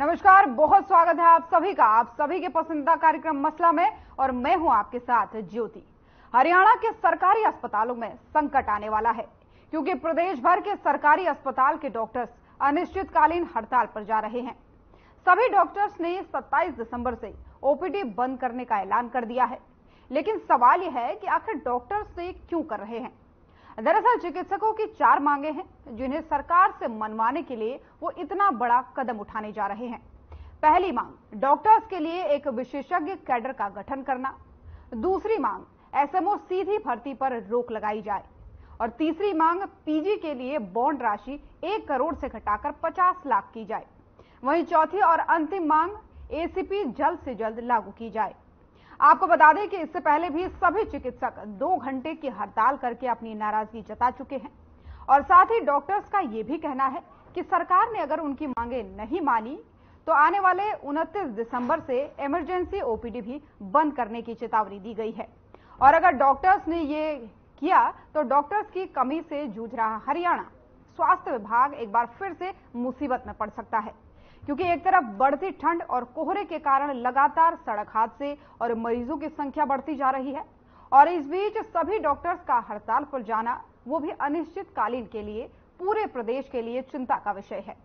नमस्कार, बहुत स्वागत है आप सभी के पसंदीदा कार्यक्रम मसला में। और मैं हूं आपके साथ ज्योति। हरियाणा के सरकारी अस्पतालों में संकट आने वाला है क्योंकि प्रदेश भर के सरकारी अस्पताल के डॉक्टर्स अनिश्चितकालीन हड़ताल पर जा रहे हैं। सभी डॉक्टर्स ने 27 दिसंबर से ओपीडी बंद करने का ऐलान कर दिया है, लेकिन सवाल यह है कि आखिर डॉक्टर्स ये क्यों कर रहे हैं। दरअसल चिकित्सकों की 4 मांगे हैं जिन्हें सरकार से मनवाने के लिए वो इतना बड़ा कदम उठाने जा रहे हैं। पहली मांग, डॉक्टर्स के लिए एक विशेषज्ञ कैडर का गठन करना। दूसरी मांग, एसएमओ सीधी भर्ती पर रोक लगाई जाए। और तीसरी मांग, पीजी के लिए बॉन्ड राशि 1 करोड़ से घटाकर 50 लाख की जाए। वहीं चौथी और अंतिम मांग, एसीपी जल्द से जल्द लागू की जाए। आपको बता दें कि इससे पहले भी सभी चिकित्सक 2 घंटे की हड़ताल करके अपनी नाराजगी जता चुके हैं। और साथ ही डॉक्टर्स का यह भी कहना है कि सरकार ने अगर उनकी मांगे नहीं मानी तो आने वाले 29 दिसंबर से इमरजेंसी ओपीडी भी बंद करने की चेतावनी दी गई है। और अगर डॉक्टर्स ने ये किया तो डॉक्टर्स की कमी से जूझ रहा हरियाणा स्वास्थ्य विभाग एक बार फिर से मुसीबत में पड़ सकता है, क्योंकि एक तरफ बढ़ती ठंड और कोहरे के कारण लगातार सड़क हादसे और मरीजों की संख्या बढ़ती जा रही है। और इस बीच सभी डॉक्टर्स का हड़ताल पर जाना, वो भी अनिश्चितकालीन के लिए, पूरे प्रदेश के लिए चिंता का विषय है।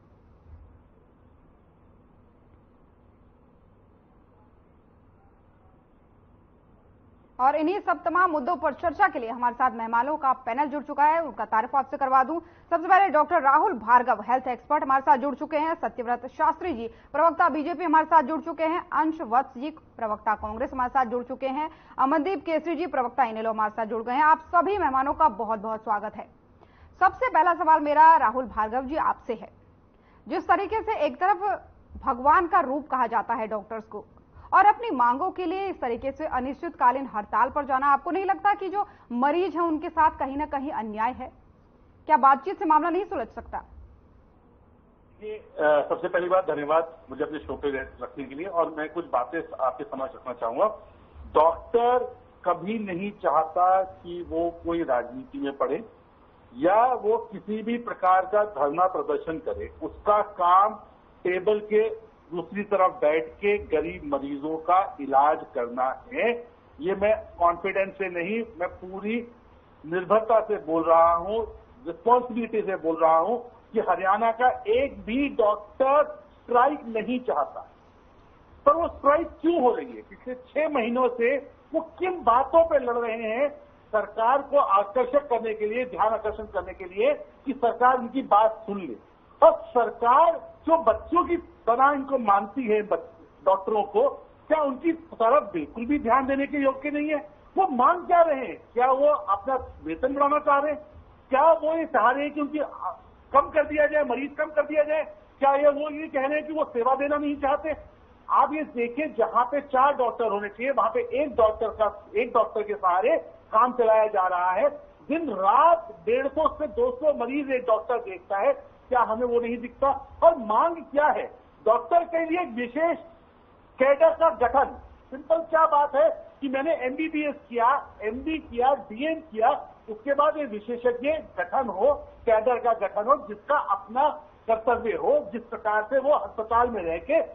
और इन्हीं सब तमाम मुद्दों पर चर्चा के लिए हमारे साथ मेहमानों का पैनल जुड़ चुका है। उनका तारीफ आपसे करवा दूं। सबसे पहले doctor Rahul Bhargava, health expert, हमारे साथ जुड़ चुके हैं। सत्यव्रत शास्त्री जी, प्रवक्ता बीजेपी, हमारे साथ जुड़ चुके हैं। अंश वत्स जी, प्रवक्ता कांग्रेस, हमारे साथ जुड़ चुके हैं। अमनदीप केसरी जी, प्रवक्ता इनेलो, हमारे साथ जुड़ गए हैं। आप सभी मेहमानों का बहुत बहुत स्वागत है। सबसे पहला सवाल मेरा राहुल भार्गव जी आपसे है। जिस तरीके से एक तरफ भगवान का रूप कहा जाता है डॉक्टर्स को, और अपनी मांगों के लिए इस तरीके से अनिश्चितकालीन हड़ताल पर जाना, आपको नहीं लगता कि जो मरीज हैं उनके साथ कहीं ना कहीं अन्याय है? क्या बातचीत से मामला नहीं सुलझ सकता? सबसे पहली बात, धन्यवाद मुझे अपने शो पे रखने के लिए। और मैं कुछ बातें आपके समक्ष रखना चाहूंगा। डॉक्टर कभी नहीं चाहता कि वो कोई राजनीति में पड़े या वो किसी भी प्रकार का धरना प्रदर्शन करे। उसका काम टेबल के दूसरी तरफ बैठ के गरीब मरीजों का इलाज करना है। ये मैं कॉन्फिडेंस से नहीं, मैं पूरी निर्भरता से बोल रहा हूं, रिस्पॉन्सिबिलिटी से बोल रहा हूं कि हरियाणा का एक भी डॉक्टर स्ट्राइक नहीं चाहता। पर वो स्ट्राइक क्यों हो रही है? पिछले 6 महीनों से वो किन बातों पे लड़ रहे हैं? सरकार को आकर्षक करने के लिए, ध्यान आकर्षण करने के लिए कि सरकार उनकी बात सुन ले। और सरकार जो बच्चों की तरह इनको मानती है, डॉक्टरों को, क्या उनकी तरफ बिल्कुल भी ध्यान देने के योग्य नहीं है? वो मांग क्या रहे हैं? क्या वो अपना वेतन बढ़ाना चाह रहे हैं? क्या वो ये चाह रहे हैं कि उनकी कम कर दिया जाए, मरीज कम कर दिया जाए? क्या वो ये कह रहे हैं कि वो सेवा देना नहीं चाहते? आप ये देखिए, जहां पे 4 डॉक्टर होने चाहिए वहां पे एक डॉक्टर के सहारे काम चलाया जा रहा है। दिन रात 150 से 200 मरीज एक डॉक्टर देखता है। क्या हमें वो नहीं दिखता? और मांग क्या है? डॉक्टर के लिए विशेष कैडर का गठन। सिंपल क्या बात है कि मैंने एमबीबीएस किया, एमडी किया, डीएम किया, उसके बाद ये विशेषज्ञ गठन हो, कैडर का गठन हो, जिसका अपना कर्तव्य हो, जिस प्रकार से वो अस्पताल में रह के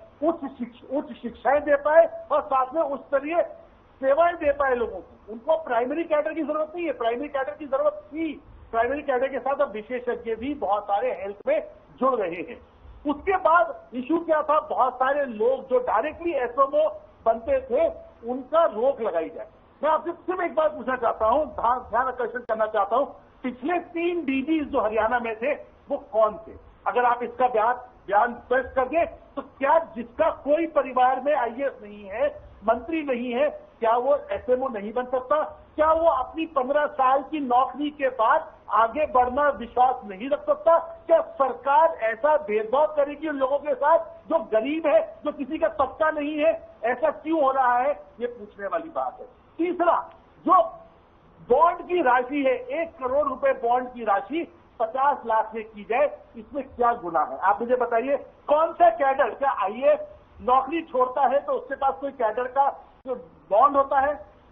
उच्च शिक्षाएं दे पाए और साथ में उच्च स्तरीय सेवाएं दे पाए लोगों को। उनको प्राइमरी कैडर की जरूरत नहीं है, प्राइमरी कैडर की जरूरत थी। प्राइमरी कैडर के साथ अब विशेषज्ञ भी बहुत सारे हेल्थ में जुड़ रहे हैं। उसके बाद इशू क्या था? बहुत सारे लोग जो डायरेक्टली एसएमओ बनते थे, उनका रोक लगाई जाए। मैं आपसे सिर्फ एक बात पूछना चाहता हूं, ध्यान आकर्षण करना चाहता हूं, पिछले 3 डीजी जो हरियाणा में थे वो कौन थे? अगर आप इसका बयान पेश कर दें तो क्या जिसका कोई परिवार में आईएएस नहीं है, मंत्री नहीं है, क्या वो एसएमओ नहीं बन सकता? क्या वो अपनी 15 साल की नौकरी के बाद आगे बढ़ना विश्वास नहीं रख सकता? क्या सरकार ऐसा भेदभाव करेगी उन लोगों के साथ जो गरीब है, जो किसी का तबका नहीं है? ऐसा क्यों हो रहा है? ये पूछने वाली बात है। तीसरा, जो बॉन्ड की राशि है, 1 करोड़ रुपए बॉन्ड की राशि 50 लाख में की जाए, इसमें क्या गुनाह है? आप मुझे बताइए, कौन सा कैडर, क्या आईएएस नौकरी छोड़ता है तो उसके पास कोई कैडर का जो बॉन्ड होता है?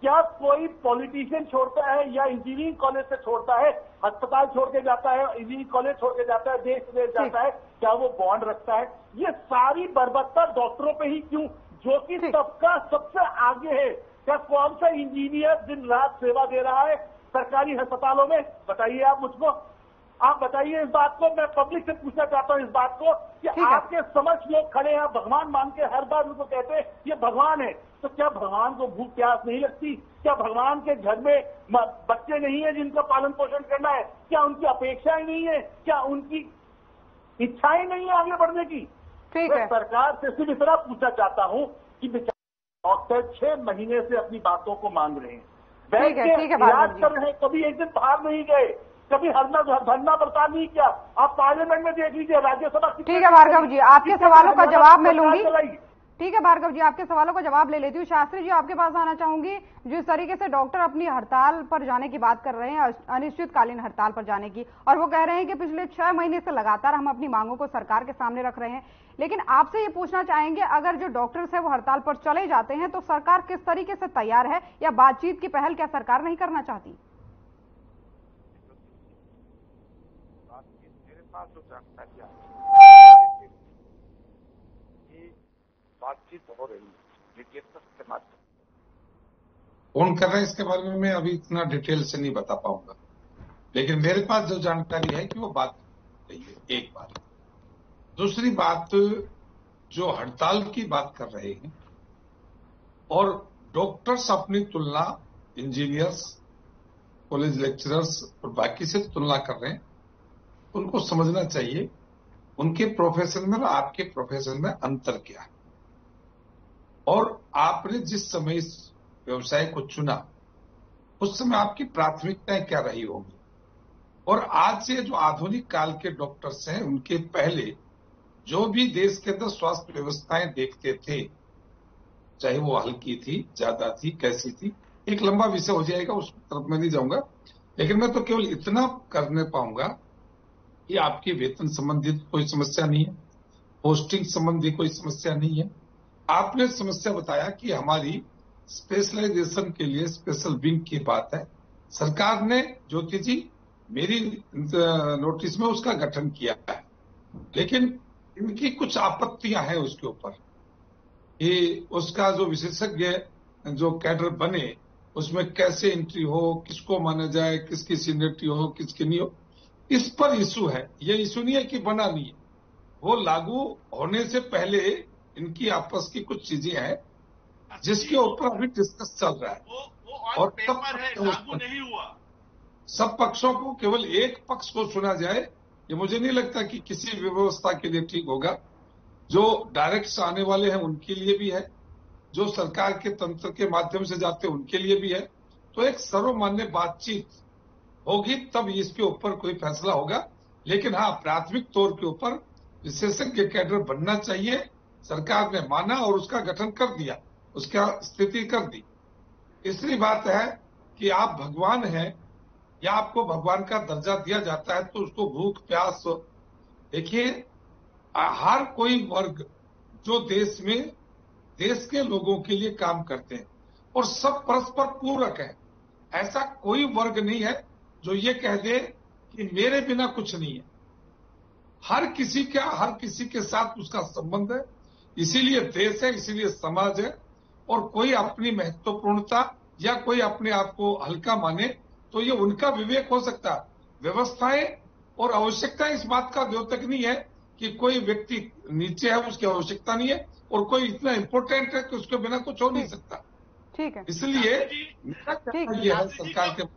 क्या कोई पॉलिटिशियन छोड़ता है या इंजीनियरिंग कॉलेज से छोड़ता है, अस्पताल छोड़ के जाता है, इंजीनियरिंग कॉलेज छोड़ के जाता है, देश विदेश जाता है, क्या वो बॉन्ड रखता है? ये सारी बर्बरता डॉक्टरों पे ही क्यों, जो कि सबका सबसे आगे है? क्या कौन सा इंजीनियर दिन रात सेवा दे रहा है सरकारी अस्पतालों में? बताइए आप मुझको, आप बताइए इस बात को। मैं पब्लिक से पूछना चाहता हूं इस बात को कि आपके समक्ष लोग खड़े हैं, भगवान मान के हर बार उनको कहते हैं ये भगवान है, तो क्या भगवान को भूख प्यास नहीं लगती? क्या भगवान के घर में बच्चे नहीं है जिनका पालन पोषण करना है? क्या उनकी अपेक्षाएं नहीं है? क्या उनकी इच्छाएं नहीं है आगे बढ़ने की? मैं सरकार से सिर्फ इतना पूछना चाहता हूं कि डॉक्टर 6 महीने से अपनी बातों को मांग रहे हैं, बैठ के इलाज कर रहे हैं, कभी एक दिन बाहर नहीं गए, कभी धरना प्रताप नहीं किया। आप पार्लियामेंट में देख लीजिए, राज्यसभा। ठीक है भार्गव जी, आपके सवालों का जवाब मैं लूंगी। ठीक है भार्गव जी, आपके सवालों का जवाब ले लेती हूँ। शास्त्री जी, आपके पास आना चाहूंगी। जिस तरीके से डॉक्टर अपनी हड़ताल पर जाने की बात कर रहे हैं, अनिश्चितकालीन हड़ताल पर जाने की, और वो कह रहे हैं कि पिछले 6 महीने से लगातार हम अपनी मांगों को सरकार के सामने रख रहे हैं, लेकिन आपसे ये पूछना चाहेंगे, अगर जो डॉक्टर्स है वो हड़ताल पर चले जाते हैं तो सरकार किस तरीके से तैयार है, या बातचीत की पहल क्या सरकार नहीं करना चाहती? मेरे पास जो जानकारी बातचीत हो रही है के माध्यम फोन कर रहे हैं, इसके बारे में मैं अभी इतना डिटेल से नहीं बता पाऊंगा, लेकिन मेरे पास जो जानकारी है कि वो बात रही है। एक बात। दूसरी बात, जो हड़ताल की बात कर रहे हैं और डॉक्टर्स अपनी तुलना इंजीनियर्स, कॉलेज लेक्चरर्स और बाकी से तुलना कर रहे हैं, उनको समझना चाहिए उनके प्रोफेशन में और आपके प्रोफेशन में अंतर क्या है, और आपने जिस समय इस व्यवसाय को चुना उस समय आपकी प्राथमिकताएं क्या रही होंगी। और आज से जो आधुनिक काल के डॉक्टर्स हैं, उनके पहले जो भी देश के अंदर स्वास्थ्य व्यवस्थाएं देखते थे, चाहे वो हल्की थी, ज्यादा थी, कैसी थी, एक लंबा विषय हो जाएगा, उस तरफ मैं नहीं जाऊंगा, लेकिन मैं तो केवल इतना करने पाऊंगा कि आपकी वेतन संबंधित कोई समस्या नहीं है, पोस्टिंग संबंधी कोई समस्या नहीं है। आपने समस्या बताया कि हमारी स्पेशलाइजेशन के लिए स्पेशल विंग की बात है, सरकार ने, ज्योति जी, मेरी नोटिस में उसका गठन किया है, लेकिन इनकी कुछ आपत्तियां हैं उसके ऊपर कि उसका जो विशेषज्ञ जो कैडर बने उसमें कैसे एंट्री हो, किसको माना जाए, किसकी सीनियरिटी हो, किसकी नहीं हो, इस पर इशू है। ये इशू नहीं है कि बना नहीं है, वो लागू होने से पहले इनकी आपस की कुछ चीजें हैं जिसके ऊपर अभी डिस्कस चल रहा है, और लागू नहीं हुआ। सब पक्षों को, केवल एक पक्ष को सुना जाए, ये मुझे नहीं लगता कि किसी व्यवस्था के लिए ठीक होगा। जो डायरेक्ट आने वाले हैं उनके लिए भी है, जो सरकार के तंत्र के माध्यम से जाते हैं उनके लिए भी है। तो एक सर्वमान्य बातचीत होगी, तब इसके ऊपर कोई फैसला होगा। लेकिन हाँ, प्राथमिक तौर के ऊपर विशेषज्ञ कैडर बनना चाहिए, सरकार ने माना और उसका गठन कर दिया, उसका स्थिति कर दी। तीसरी बात है कि आप भगवान हैं या आपको भगवान का दर्जा दिया जाता है तो उसको भूख प्यास, देखिए हर कोई वर्ग जो देश में देश के लोगों के लिए काम करते हैं और सब परस्पर पूरक है, ऐसा कोई वर्ग नहीं है जो ये कह दे कि मेरे बिना कुछ नहीं है। हर किसी के साथ उसका संबंध है, इसीलिए देश है, इसीलिए समाज है। और कोई अपनी महत्वपूर्णता या कोई अपने आप को हल्का माने तो ये उनका विवेक हो सकता है। व्यवस्थाएं और आवश्यकताएं इस बात का द्योतक नहीं है कि कोई व्यक्ति नीचे है, उसकी आवश्यकता नहीं है, और कोई इतना इंपॉर्टेंट है कि उसके बिना कुछ हो नहीं सकता। ठीक है, इसलिए मेरा कहना यह है सरकार के।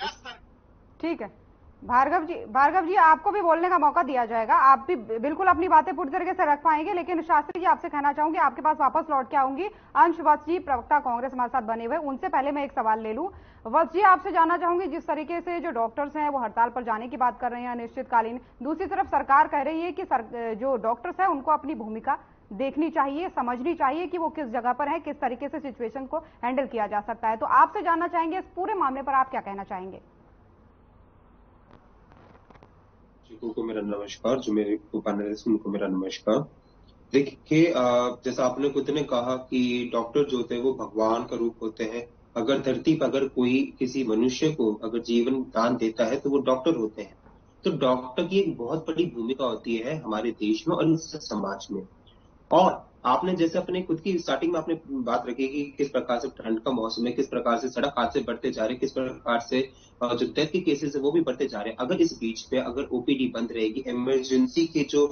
ठीक है भार्गव जी, आपको भी बोलने का मौका दिया जाएगा, आप भी बिल्कुल अपनी बातें पूरी तरीके से रख पाएंगे, लेकिन शास्त्री जी आपसे कहना चाहूंगी, आपके पास वापस लौट के आऊंगी। अंश वत्स जी, प्रवक्ता कांग्रेस हमारे साथ बने हुए, उनसे पहले मैं एक सवाल ले लूं। वत्स जी, आपसे जानना चाहूंगी, जिस तरीके से जो डॉक्टर्स हैं वो हड़ताल पर जाने की बात कर रहे हैं अनिश्चितकालीन, दूसरी तरफ सरकार कह रही है कि जो डॉक्टर्स है उनको अपनी भूमिका देखनी चाहिए, समझनी चाहिए कि वो किस जगह पर है, किस तरीके से सिचुएशन को हैंडल किया जा सकता है। तो आपसे जानना चाहेंगे, इस पूरे मामले पर आप क्या कहना चाहेंगे? को मेरा नमस्कार, जो मेरे को पैनलिस्ट उनको मेरा नमस्कार। देखिए, जैसा आपने खुद ने कहा कि डॉक्टर जो होते हैं वो भगवान का रूप होते हैं, अगर धरती पर अगर कोई किसी मनुष्य को अगर जीवन दान देता है तो वो डॉक्टर होते हैं। तो डॉक्टर की एक बहुत बड़ी भूमिका होती है हमारे देश में और इस समाज में। और आपने जैसे अपने खुद की स्टार्टिंग में आपने बात रखी कि किस प्रकार से ठंड का मौसम है, किस प्रकार से सड़क हादसे बढ़ते जा रहे हैं, किस प्रकार से जो डेथ के केसेस है वो भी बढ़ते जा रहे हैं। अगर इस बीच पे अगर ओपीडी बंद रहेगी, इमरजेंसी के जो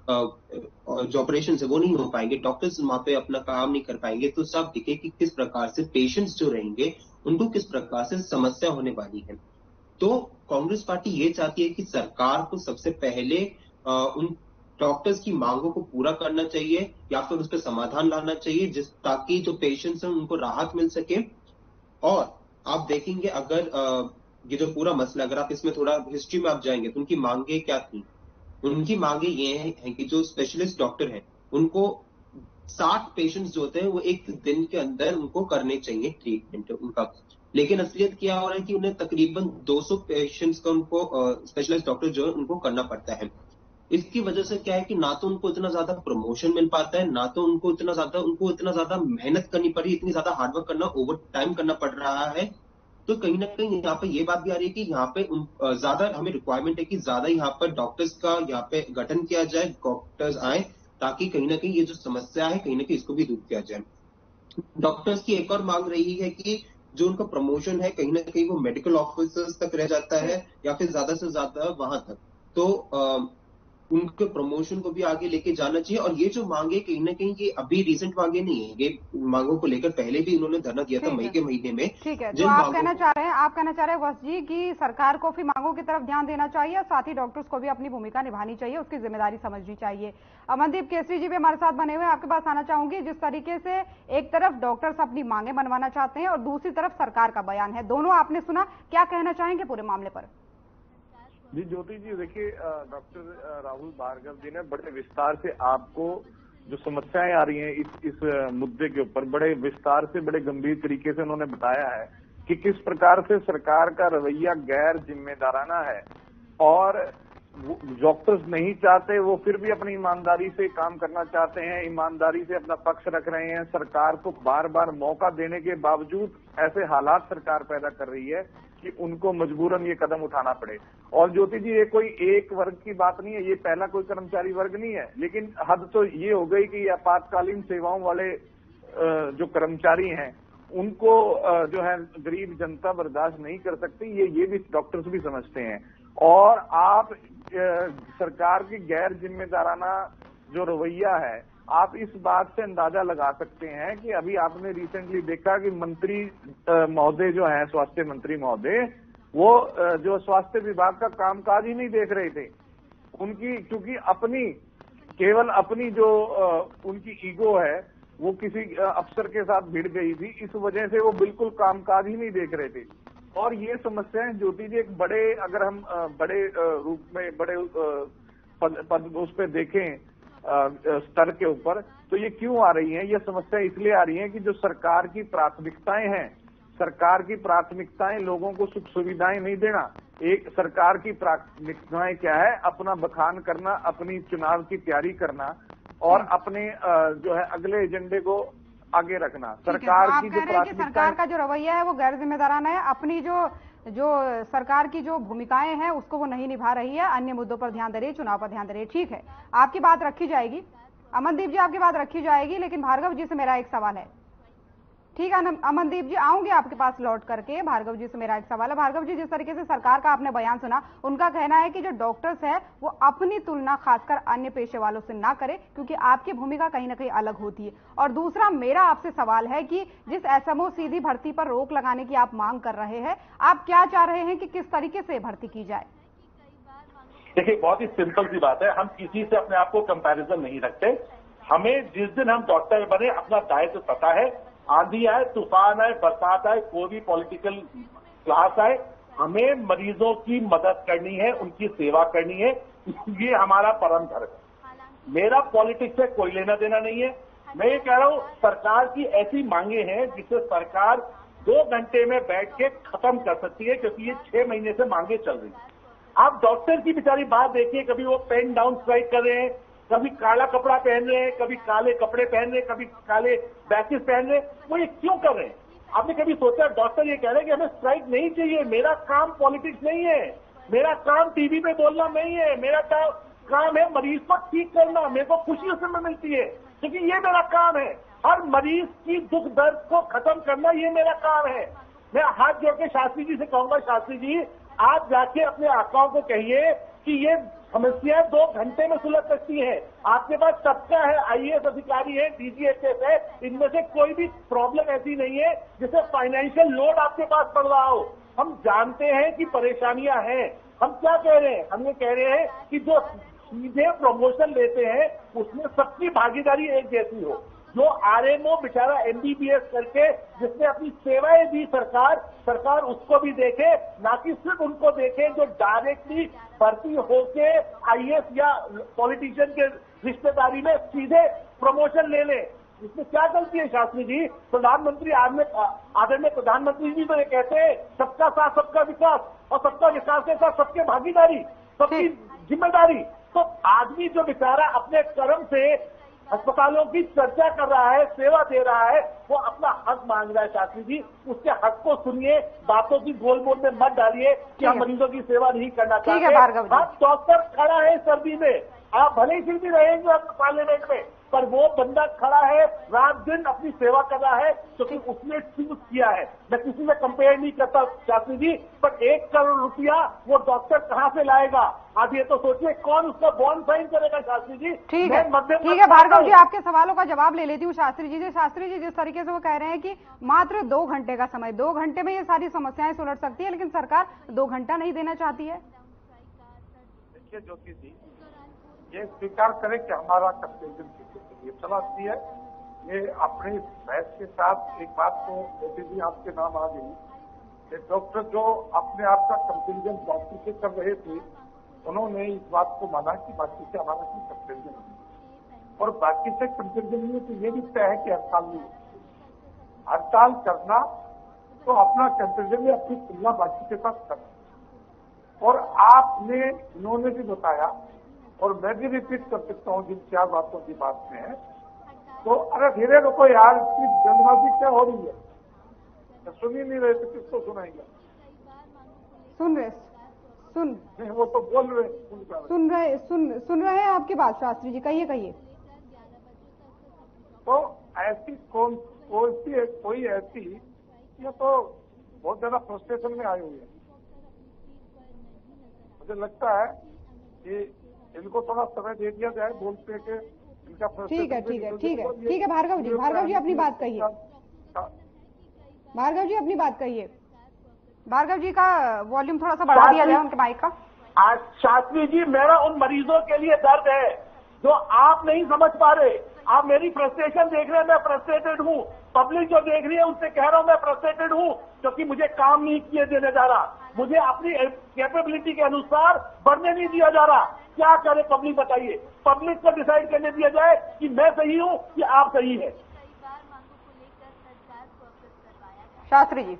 ऑपरेशन है वो नहीं हो पाएंगे, डॉक्टर्स वहां पे अपना काम नहीं कर पाएंगे, तो सब दिखे कि किस प्रकार से पेशेंट्स जो रहेंगे उनको किस प्रकार से समस्या होने वाली है। तो कांग्रेस पार्टी ये चाहती है कि सरकार को सबसे पहले उन डॉक्टर्स की मांगों को पूरा करना चाहिए या फिर उस पर समाधान लाना चाहिए, ताकि जो पेशेंट्स हैं उनको राहत मिल सके। और आप देखेंगे अगर ये जो पूरा मसला, अगर आप इसमें थोड़ा हिस्ट्री में आप जाएंगे तो उनकी मांगे क्या थी। उनकी मांगे ये है कि जो स्पेशलिस्ट डॉक्टर हैं उनको 60 पेशेंट्स जो होते हैं वो एक दिन के अंदर उनको करने चाहिए ट्रीटमेंट उनका। लेकिन असलियत क्या हो रहा है कि उन्हें तकरीबन 200 पेशेंट्स का उनको स्पेशलिस्ट डॉक्टर जो है उनको करना पड़ता है। इसकी वजह से क्या है कि ना तो उनको इतना ज्यादा प्रमोशन मिल पाता है, ना तो उनको इतना ज्यादा मेहनत करनी पड़ी, इतनी ज्यादा हार्डवर्क करना, ओवर टाइम करना पड़ रहा है। तो कहीं ना कहीं यहाँ पे ये बात भी आ रही है कि यहाँ पे ज्यादा हमें रिक्वायरमेंट है कि ज्यादा यहाँ पर डॉक्टर्स का यहाँ पे गठन किया जाए, डॉक्टर्स आए, ताकि कहीं ना कहीं ये जो समस्या है कहीं ना कहीं इसको भी दूर किया जाए। डॉक्टर्स की एक और मांग रही है कि जो उनका प्रमोशन है कहीं ना कहीं वो मेडिकल ऑफिसर्स तक रह जाता है या फिर ज्यादा से ज्यादा वहां तक, तो उनके प्रमोशन को भी आगे लेके जाना चाहिए। और ये जो मांगे कहीं ना कहीं ये अभी रिसेंट मांगे नहीं है, ये मांगों को लेकर पहले भी उन्होंने धरना दिया था मई के महीने में। ठीक है, तो आप कहना चाह रहे हैं वत्स जी कि सरकार को भी मांगों की तरफ ध्यान देना चाहिए और साथ ही डॉक्टर्स को भी अपनी भूमिका निभानी चाहिए, उसकी जिम्मेदारी समझनी चाहिए। अमनदीप केसरी जी भी हमारे साथ बने हुए हैं, आपके पास आना चाहूंगी। जिस तरीके से एक तरफ डॉक्टर्स अपनी मांगे मनवाना चाहते हैं और दूसरी तरफ सरकार का बयान है, दोनों आपने सुना, क्या कहना चाहेंगे पूरे मामले पर? जी ज्योति जी, देखिए डॉक्टर राहुल भार्गव जी ने बड़े विस्तार से आपको जो समस्याएं आ रही हैं इस मुद्दे के ऊपर बड़े विस्तार से, बड़े गंभीर तरीके से उन्होंने बताया है कि किस प्रकार से सरकार का रवैया गैर जिम्मेदाराना है और डॉक्टर्स नहीं चाहते, वो फिर भी अपनी ईमानदारी से काम करना चाहते हैं, ईमानदारी से अपना पक्ष रख रहे हैं। सरकार को बार बार मौका देने के बावजूद ऐसे हालात सरकार पैदा कर रही है कि उनको मजबूरन ये कदम उठाना पड़े। और ज्योति जी, ये कोई एक वर्ग की बात नहीं है, ये पहला कोई कर्मचारी वर्ग नहीं है, लेकिन हद तो ये हो गई कि आपातकालीन सेवाओं वाले जो कर्मचारी हैं उनको जो है गरीब जनता बर्दाश्त नहीं कर सकती, ये भी डॉक्टर्स भी समझते हैं। और आप सरकार की गैर जिम्मेदाराना जो रवैया है, आप इस बात से अंदाजा लगा सकते हैं कि अभी आपने रिसेंटली देखा कि मंत्री महोदय जो हैं, स्वास्थ्य मंत्री महोदय, वो जो स्वास्थ्य विभाग का कामकाज ही नहीं देख रहे थे। उनकी क्योंकि केवल अपनी जो उनकी ईगो है वो किसी अफसर के साथ भिड़ गई थी, इस वजह से वो बिल्कुल कामकाज ही नहीं देख रहे थे। और ये समस्याएं ज्योति जी एक बड़े, अगर हम बड़े रूप में बड़े पद उस पर देखें स्तर के ऊपर, तो ये क्यों आ रही हैं? ये समस्या इसलिए आ रही है कि जो सरकार की प्राथमिकताएं हैं, सरकार की प्राथमिकताएं लोगों को सुख सुविधाएं नहीं देना। एक सरकार की प्राथमिकताएं क्या है? अपना बखान करना, अपनी चुनाव की तैयारी करना और अपने जो है अगले एजेंडे को आगे रखना। सरकार की जो प्राथमिकताएं, सरकार का जो रवैया है वो गैर जिम्मेदाराना है, अपनी जो सरकार की जो भूमिकाएं हैं उसको वो नहीं निभा रही है, अन्य मुद्दों पर ध्यान दे रही है, चुनाव पर ध्यान दे रही है। ठीक है, आपकी बात रखी जाएगी, अमनदीप जी आपकी बात रखी जाएगी, लेकिन भार्गव जी से मेरा एक सवाल है। ठीक है अमनदीप जी, आऊंगे आपके पास लौट करके। भार्गव जी से मेरा एक सवाल है। भार्गव जी, जिस तरीके से सरकार का आपने बयान सुना, उनका कहना है कि जो डॉक्टर्स है वो अपनी तुलना खासकर अन्य पेशे वालों से ना करे, क्योंकि आपकी भूमिका कहीं ना कहीं अलग होती है। और दूसरा मेरा आपसे सवाल है कि जिस एसएमओ सीधी भर्ती पर रोक लगाने की आप मांग कर रहे हैं, आप क्या चाह रहे हैं कि किस तरीके से भर्ती की जाए? देखिए, बहुत ही सिंपल सी बात है, हम किसी से अपने आप को कंपैरिजन नहीं रखते। हमें जिस दिन हम डॉक्टर बने, अपना दायित्व पता है। आंधी आए, तूफान आए, बरसात आए, कोई भी पॉलिटिकल क्लास आए, हमें मरीजों की मदद करनी है, उनकी सेवा करनी है, ये हमारा परम धर्म है। मेरा पॉलिटिक्स से कोई लेना देना नहीं है। मैं ये कह रहा हूं, सरकार की ऐसी मांगे हैं जिसे सरकार 2 घंटे में बैठ के खत्म कर सकती है, क्योंकि ये 6 महीने से मांगे चल रही है। आप डॉक्टर की बेचारी बात देखिए, कभी वो पेन डाउन स्ट्राइक कर रहे हैं, कभी काला कपड़ा पहन रहे हैं, कभी काले कपड़े पहन रहे हैं, कभी काले बैचेस पहन रहे हैं। वो ये क्यों कर रहे हैं? आपने कभी सोचा डॉक्टर ये कह रहे हैं कि हमें स्ट्राइक नहीं चाहिए, मेरा काम पॉलिटिक्स नहीं है, मेरा काम टीवी पे बोलना नहीं है, मेरा काम है मरीज को ठीक करना, मेरे को खुशी उसमें मिलती है क्योंकि ये मेरा काम है। हर मरीज की दुख दर्द को खत्म करना ये मेरा काम है। मैं हाथ जोड़ के शास्त्री जी से कहूंगा, शास्त्री जी आप जाके अपने आकाओं को कहिए कि ये समस्या 2 घंटे में सुलझ सकती है। आपके पास सबका है, आईएएस अधिकारी है, डीजीएचएस है, इनमें से कोई भी प्रॉब्लम ऐसी नहीं है जिससे फाइनेंशियल लोड आपके पास पड़ रहा हो। हम जानते हैं कि परेशानियां हैं। हम क्या कह रहे हैं, हम ये कह रहे हैं कि जो सीधे प्रमोशन लेते हैं उसमें सबकी भागीदारी एक जैसी हो। जो आरएमओ बेचारा एमबीबीएस करके जिसने अपनी सेवाएं दी सरकार उसको भी देखे, ना कि सिर्फ उनको देखे जो डायरेक्टली भर्ती होके आईएएस या पॉलिटिशियन के रिश्तेदारी में सीधे प्रमोशन ले ले। इसमें क्या गलती है शास्त्री जी? प्रधानमंत्री आदरणीय प्रधानमंत्री जी तो ये कहते हैं सबका साथ सबका विकास, और सबका विकास के साथ सबके भागीदारी, सबकी जिम्मेदारी। तो आदमी जो बेचारा अपने कर्म से अस्पतालों की चर्चा कर रहा है, सेवा दे रहा है, वो अपना हक मांग रहा है शास्त्री जी, उसके हक को सुनिए, बातों की गोलमोल में मत डालिए कि हम मरीजों की सेवा नहीं करना चाहते। आप डॉक्टर खड़ा है सर्दी में, आप भले ही फिर भी रहेंगे पार्लियामेंट में, पर वो बंदा खड़ा है रात दिन अपनी सेवा कर रहा है क्योंकि उसने चूज किया है। मैं किसी से कंपेयर नहीं करता शास्त्री जी, पर 1 करोड़ रुपया वो डॉक्टर कहां से लाएगा? आप ये तो सोचिए कौन उसका बॉन्ड साइन करेगा शास्त्री जी। ठीक है भार्गव जी, आपके सवालों का जवाब ले लेती हूँ शास्त्री जी से। शास्त्री जी जिस तरीके से वो कह रहे हैं कि मात्र 2 घंटे का समय, 2 घंटे में ये सारी समस्याएं सुलझ सकती है, लेकिन सरकार 2 घंटा नहीं देना चाहती है। देखिए ज्योति जी, ये स्वीकार करें कि हमारा कंपेरिजन ये चलाती है। ये अपनी बहस के साथ एक बात तो ज्योति जी आपके नाम आ गई कि डॉक्टर जो अपने आप का कंपेरिजन डॉक्टर से कर रहे थे, उन्होंने इस बात को माना कि बाकी से हमारा कोई कंपेरिजन नहीं, और बाकी से कंपेरिजन नहीं है तो ये भी तय है कि हड़ताल नहीं है। हड़ताल करना तो अपना कंपेरिजन में अपनी तुलना बाकी के साथ करना। और आपने इन्होंने भी बताया और मैं भी रिपीट कर सकता हूँ जिन 4 बातों की बात में है, तो अरे धीरे रुको यार, इतनी जल्दबाजी क्या हो रही है? सुन ही नहीं रहे तो किसको सुनाएंगे? नहीं, वो तो बोल रहे सुन रहे हैं आपकी बात शास्त्री जी, कहिए। तो ऐसी कोई ऐसी, ये तो बहुत ज्यादा फ्रस्ट्रेशन में आई हुई है। मुझे लगता है कि इनको थोड़ा समय दे दिया जाए, बोलते हैं कि इनका ठीक है भार्गव जी अपनी बात कहिए। भार्गव जी का वॉल्यूम थोड़ा सा बढ़ा दिया जाए उनके माइक का। आज शास्त्री जी मेरा उन मरीजों के लिए दर्द है जो आप नहीं समझ पा रहे। आप मेरी फ्रस्ट्रेशन देख रहे हैं, मैं फ्रस्ट्रेटेड हूँ। पब्लिक जो देख रही है उनसे कह रहा हूँ मैं फ्रस्ट्रेटेड हूँ क्योंकि मुझे काम नहीं किए देने जा रहा, मुझे अपनी कैपेबिलिटी के अनुसार बढ़ने नहीं दिया जा रहा। क्या करे पब्लिक बताइए? पब्लिक को डिसाइड करने दिया जाए कि मैं सही हूँ कि आप सही है। शास्त्री जी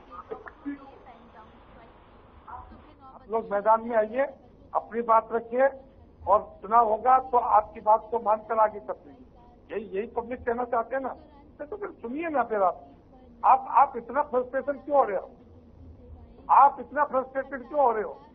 आप लोग मैदान में आइए, अपनी बात रखिए और चुनाव होगा तो आपकी बात को मानकर आगे कर देंगे। यही पब्लिक कहना चाहते हैं ना, तो फिर सुनिए ना। फिर आप इतना फ्रस्ट्रेशन क्यों हो रहे हो? आप इतना फ्रस्ट्रेटेड क्यों हो रहे हो?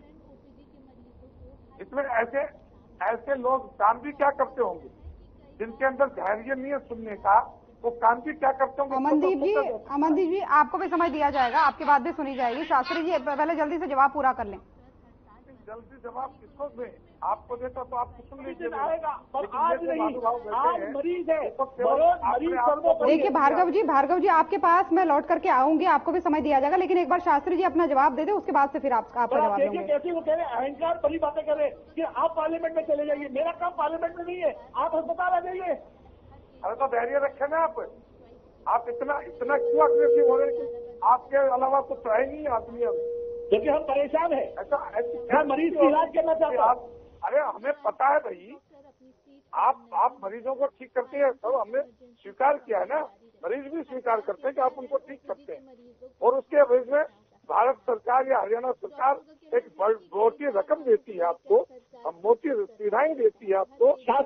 इसमें ऐसे लोग काम भी क्या करते होंगे जिनके अंदर धैर्य नहीं है सुनने का, वो काम भी क्या करते होंगे? अमनदीप जी आपको भी समझ दिया जाएगा, आपकी बात भी सुनी जाएगी। शास्त्री जी पहले जल्दी से जवाब पूरा कर लें। जल्दी जवाब किसको दें? आपको देता तो आपको सुन लीजिए। आएगा पर आज नहीं, आज मरीज है। देखिए भार्गव जी आपके पास मैं लौट करके आऊंगी, आपको भी समझ दिया जाएगा, लेकिन एक बार शास्त्री जी अपना जवाब दे दे, उसके बाद से फिर आपका जवाब देंगे। कैसे वो कह रहे अहंकार भरी बातें कर रहे कि आप पार्लियामेंट में चले जाइए, मेरा काम पार्लियामेंट में नहीं है, आप अस्पताल आ जाइए। अरे तो धैर्य रखे ना आप इतना क्यों अग्रेसिव हो रहे हैं? आपके अलावा कुछ है नहीं आदमी अब, क्योंकि हम परेशान है। ऐसा मरीज का इलाज करना चाहता हूँ। अरे हमें पता है भाई, आप मरीजों को ठीक करते हैं, सब हमने स्वीकार किया है ना। मरीज भी स्वीकार करते हैं कि आप उनको ठीक करते हैं, और उसके एवज में भारत सरकार या हरियाणा सरकार एक मोटी रकम देती है आपको, मोटी सुविधाएं देती है आपको।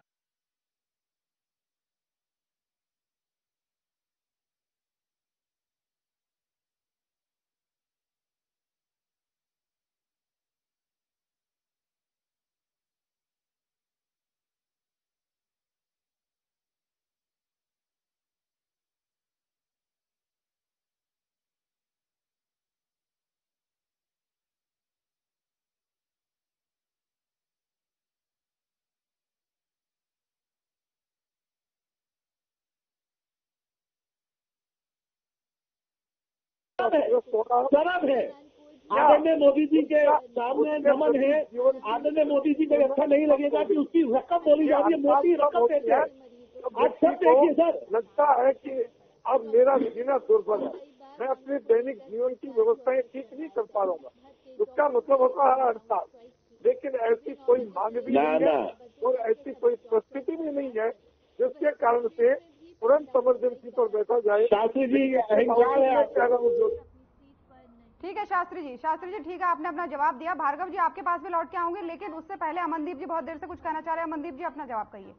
शर्म है। आदरणीय मोदी जी के सामने नमन है। आदरणीय मोदी जी को अच्छा नहीं लगेगा कि उसकी रकम बोली जा रही है, मोटी रकम देते हैं। आप सब देखिए सर, लगता है कि अब मेरा जीना दुर्बल है, मैं अपने दैनिक जीवन की व्यवस्थाएं ठीक नहीं कर पा रहा हूँ। उसका मतलब होता है हड़ताल। लेकिन ऐसी कोई मांग भी नहीं है और ऐसी कोई परिस्थिति भी नहीं है जिसके कारण से तुरंत इमरजेंसी पर बैठा जाए। शास्त्री जी अहंकार है। ठीक है शास्त्री जी, ठीक है, आपने अपना जवाब दिया। भार्गव जी आपके पास भी लौट के आऊंगे, लेकिन उससे पहले अमनदीप जी बहुत देर से कुछ कहना चाह रहे हैं। अमनदीप जी अपना जवाब कहिए।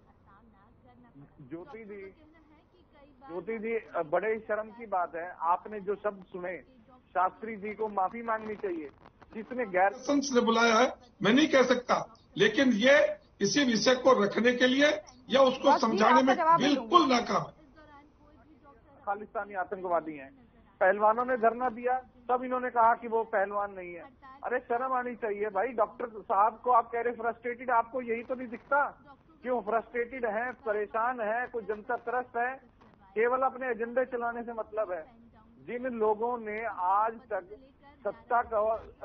ज्योति जी बड़े ही शर्म की बात है, आपने जो शब्द सुने, शास्त्री जी को माफी मांगनी चाहिए। जिसने गैर ने बुलाया है मैं नहीं कह सकता, लेकिन ये इसी विषय को रखने के लिए या उसको समझाने में बिल्कुल नाकाम है। खालिस्तानी आतंकवादी हैं। पहलवानों ने धरना दिया, तब इन्होंने कहा कि वो पहलवान नहीं है। अरे शर्म आनी चाहिए भाई। डॉक्टर साहब को आप कह रहे फ्रस्ट्रेटेड, आपको यही तो नहीं दिखता? क्यों फ्रस्ट्रेटेड है, परेशान है, कोई जनता त्रस्त है, केवल अपने एजेंडे चलाने से मतलब है। जिन लोगों ने आज तक सत्ता का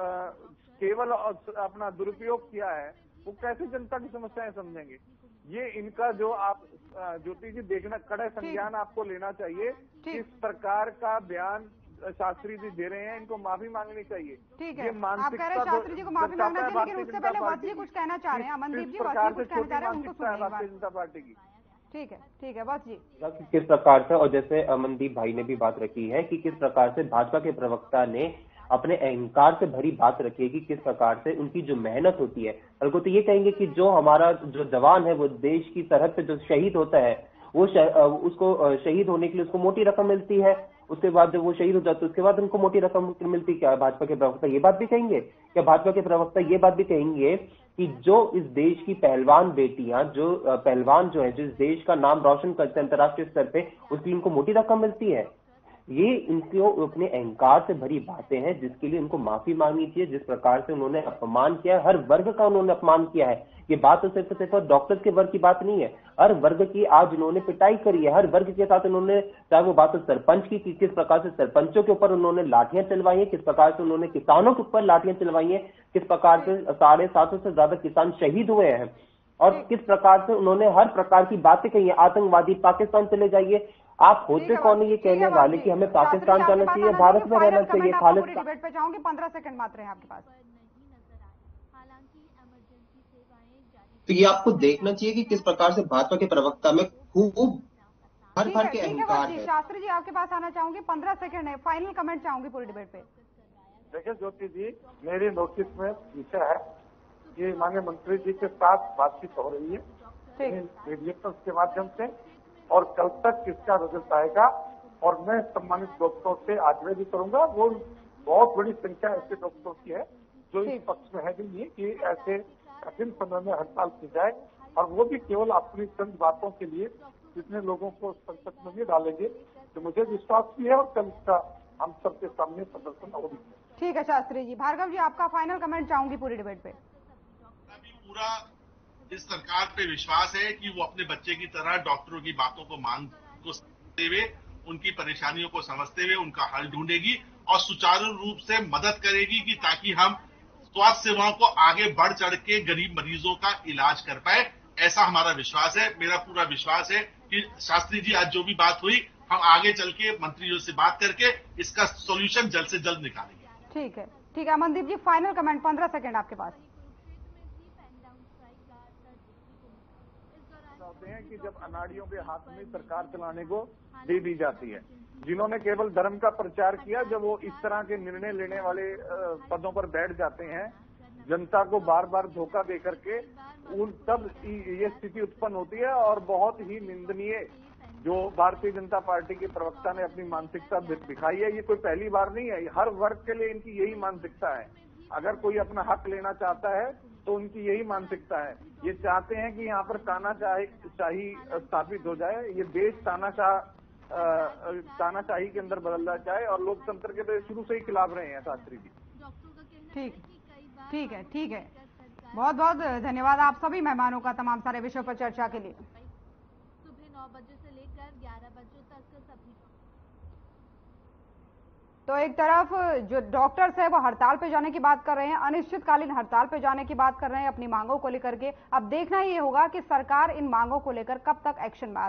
केवल अपना दुरुपयोग किया है, वो कैसे जनता की समस्याएं समझेंगे? ये इनका जो आप ज्योति जी देखना, कड़े संज्ञान आपको लेना चाहिए। किस प्रकार का बयान शास्त्री जी दे रहे हैं, इनको माफी मांगनी चाहिए। ठीक है, आप कह रहे हैं शास्त्री जी को माफी मांगना चाहिए, लेकिन उससे पहले वत्स जी कुछ कहना चाह रहे हैं। अमनदीप जी वत्स जी कुछ कहना चाह रहे हैं, उनको सुनिए। भारतीय जनता पार्टी की ठीक है वत्स जी। किस प्रकार से, और जैसे अमनदीप भाई ने भी बात रखी है कि किस प्रकार से भाजपा के प्रवक्ता ने अपने अहंकार से भरी बात रखी है कि किस प्रकार से उनकी जो मेहनत होती है, और को तो ये कहेंगे कि जो हमारा जो जवान है वो देश की सरहद पे जो शहीद होता है, वो उसको शहीद होने के लिए उसको मोटी रकम मिलती है। उसके बाद जब वो शहीद हो जाते उसके बाद उनको मोटी रकम मिलती। क्या भाजपा के प्रवक्ता ये बात भी कहेंगे? क्या भाजपा के प्रवक्ता ये बात भी कहेंगे कि जो इस देश की पहलवान बेटियां, जो पहलवान जो है, जिस देश का नाम रोशन करते हैं अंतर्राष्ट्रीय स्तर पे, उसकी इनको मोटी रकम मिलती है? ये इनको अपने अहंकार से भरी बातें हैं, जिसके लिए उनको माफी मांगनी चाहिए। जिस प्रकार से उन्होंने अपमान किया है, हर वर्ग का उन्होंने अपमान किया है। ये बात तो सिर्फ डॉक्टर्स के वर्ग की बात नहीं है, हर वर्ग की आज उन्होंने पिटाई करी है। हर वर्ग के साथ उन्होंने, चाहे वो बात सरपंच की, किस प्रकार से सरपंचों के ऊपर उन्होंने लाठियां चलवाई है, किस प्रकार से उन्होंने किसानों के ऊपर लाठियां चलवाई है, किस प्रकार से 750 से ज्यादा किसान शहीद हुए हैं, और किस प्रकार से उन्होंने हर प्रकार की बातें कही है। आतंकवादी पाकिस्तान चले जाइए। आप होते कौन है ये कहने वाले कि हमें पाकिस्तान जाना चाहिए, भारत में रहना चाहिए? खालिस्तान डिबेट पे जाऊंगी, 15 सेकंड मात्र है आपके पास। तो ये आपको देखना चाहिए कि किस प्रकार से भाजपा के प्रवक्ता में खूब हर भर के अहंकार है। शास्त्री जी आपके पास आना चाहूंगी, 15 सेकंड है, फाइनल कमेंट चाहूंगी पूरी डिबेट पे। देखिए ज्योति जी, मेरे नोटिस में विषय है कि माननीय मंत्री जी के साथ बातचीत हो रही है मीडिएटर्स के माध्यम से, और कल तक किसका रिजल्ट आएगा। और मैं सम्मानित डॉक्टरों से आग्रह भी करूंगा, वो बहुत बड़ी संख्या ऐसे डॉक्टरों की है जो इस पक्ष में है भी नहीं कि ऐसे कठिन समय में हड़ताल की जाए, और वो भी केवल अपनी चंद बातों के लिए जितने लोगों को संकट में भी डालेंगे। तो मुझे विश्वास भी है और कल इसका हम सबके सामने प्रदर्शन होगी। ठीक है शास्त्री जी। भार्गव जी आपका फाइनल कमेंट चाहूंगी पूरी डिबेट पे। पूरा इस सरकार पे विश्वास है कि वो अपने बच्चे की तरह डॉक्टरों की बातों को मांग को समझते हुए, उनकी परेशानियों को समझते हुए उनका हल ढूंढेगी और सुचारू रूप से मदद करेगी कि ताकि हम स्वास्थ्य सेवाओं को आगे बढ़ चढ़ के गरीब मरीजों का इलाज कर पाए। ऐसा हमारा विश्वास है। मेरा पूरा विश्वास है कि शास्त्री जी आज जो भी बात हुई, हम आगे चल के मंत्रियों से बात करके इसका सोल्यूशन जल्द से जल्द निकालेंगे। ठीक है Amandeep ji final comment, 15 second आपके पास। होते हैं कि जब अनाड़ियों के हाथ में सरकार चलाने को दे दी जाती है, जिन्होंने केवल धर्म का प्रचार किया, जब वो इस तरह के निर्णय लेने वाले पदों पर बैठ जाते हैं, जनता को बार बार धोखा दे करके, उन तब ये स्थिति उत्पन्न होती है। और बहुत ही निंदनीय जो भारतीय जनता पार्टी के प्रवक्ता ने अपनी मानसिकता दिखाई है, ये कोई पहली बार नहीं है, हर वर्ग के लिए इनकी यही मानसिकता है। अगर कोई अपना हक लेना चाहता है तो उनकी यही मानसिकता है। ये चाहते हैं कि यहाँ पर तानाशाही स्थापित हो जाए, ये देश तानाशाही के अंदर बदलना चाहे, और लोकतंत्र के तो शुरू से ही खिलाफ रहे हैं शास्त्री जी। ठीक है। बहुत बहुत धन्यवाद आप सभी मेहमानों का तमाम सारे विषयों पर चर्चा के लिए। सुबह 9 बजे से लेकर 11 बजे तक सभी तो एक तरफ जो डॉक्टर्स है वो हड़ताल पे जाने की बात कर रहे हैं, अनिश्चितकालीन हड़ताल पे जाने की बात कर रहे हैं अपनी मांगों को लेकर के। अब देखना ही होगा कि सरकार इन मांगों को लेकर कब तक एक्शन में